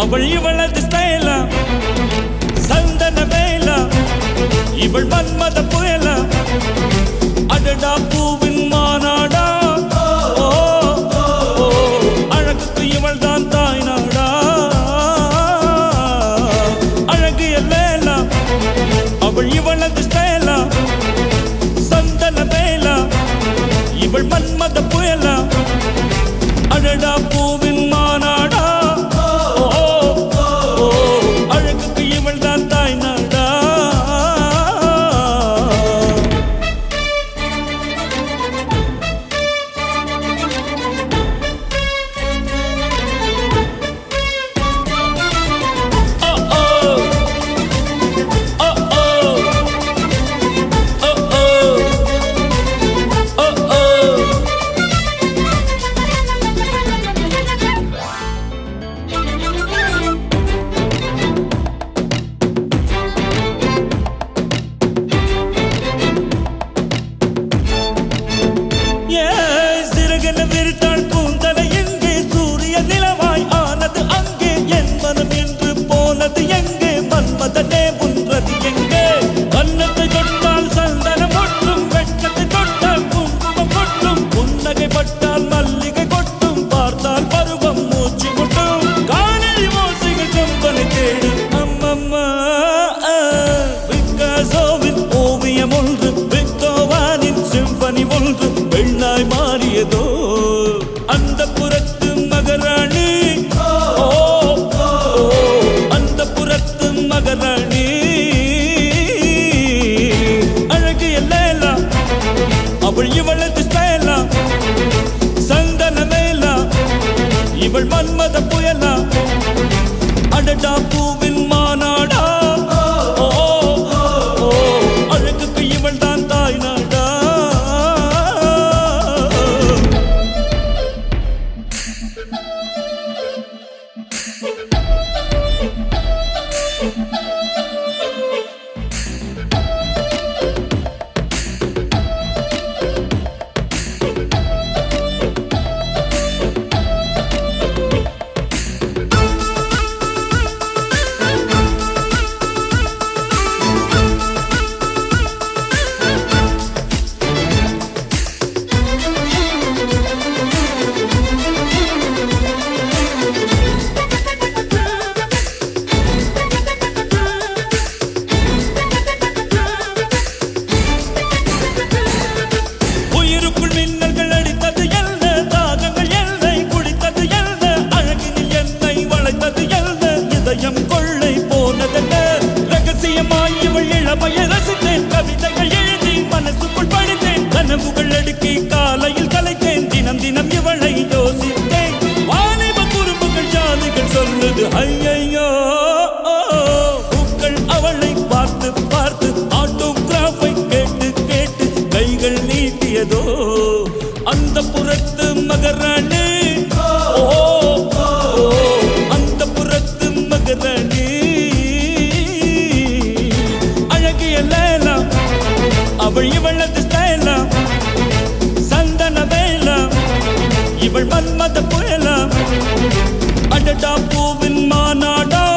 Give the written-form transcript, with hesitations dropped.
அவள் இவளது ஸ்டைலா சந்தன வேலா இவள் மன்மத புயலா அடடா பூவின் மாநாடா அழகுக்கு இவள் தான் தாய் நாடா அழகிய லேலா அவள் இவளது ஸ்டைலா சந்தன வேலா இவள் மன்மத புயலா அடடா பூவின் மாநாடா அழகுக்கு இவள் தான் தாய் நாடா இவள் மன்மத புயலா அடடா பூவின் மாநாடா அழகுக்கு இவள் தான் தாய் நாடா இவள் மன்மத புயலா அடடா பூவின் மாநாடா